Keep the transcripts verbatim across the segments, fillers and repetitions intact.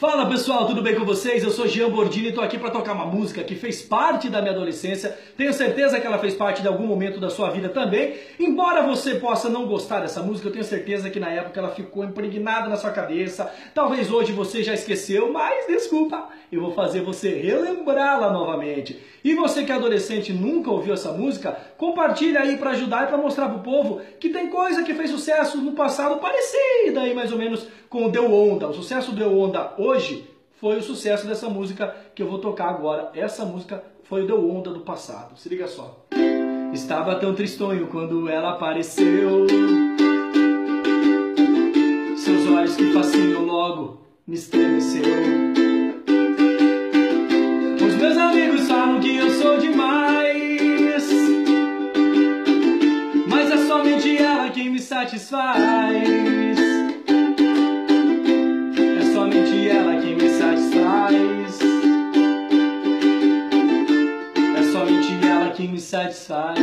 Fala pessoal, tudo bem com vocês? Eu sou Jean Bordini e estou aqui para tocar uma música que fez parte da minha adolescência. Tenho certeza que ela fez parte de algum momento da sua vida também. Embora você possa não gostar dessa música, eu tenho certeza que na época ela ficou impregnada na sua cabeça. Talvez hoje você já esqueceu, mas desculpa, eu vou fazer você relembrá-la novamente. E você que é adolescente e nunca ouviu essa música, compartilha aí para ajudar e para mostrar pro povo que tem coisa que fez sucesso no passado parecida aí mais ou menos com o Deu Onda. O sucesso Deu Onda hoje foi o sucesso dessa música que eu vou tocar agora. Essa música foi o Deu Onda do passado. Se liga só. Estava tão tristonho quando ela apareceu, seus olhos que fascinam logo me estremeceu. Os meus amigos falam que eu sou demais, mas é somente ela quem me satisfaz. É somente ela quem me satisfaz. É somente ela quem me satisfaz.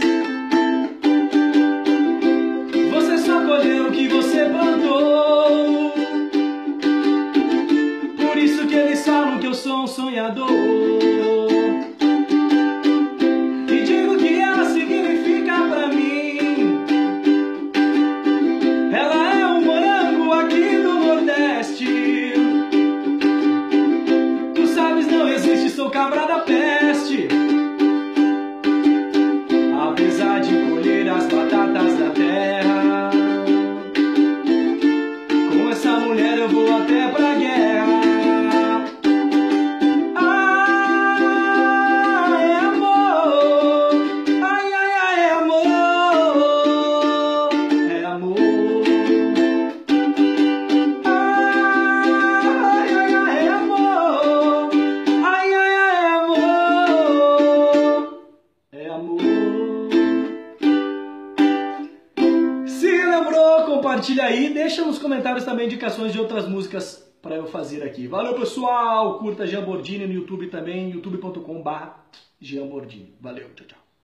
Você só colheu o que você plantou, por isso que eles falam que eu sou um sonhador. E digo que ela significa pra mim, ela é um morango aqui do Nordeste. Tu sabes, não existe, sou cabra da peste. Apesar de colher as batatas da terra, com essa mulher eu vou até pra guerra. Compartilha aí, deixa nos comentários também indicações de outras músicas para eu fazer aqui. Valeu pessoal, curta Jean Bordini no YouTube também, youtube ponto com barra Jean Bordini. Valeu, tchau, tchau.